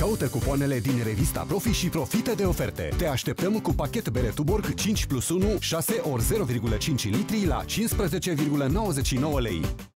Caută cupoanele din revista Profi și profită de oferte. Te așteptăm cu pachet bere Tuborg 5+1, 6 ori 0,5 litri la 15,99 lei.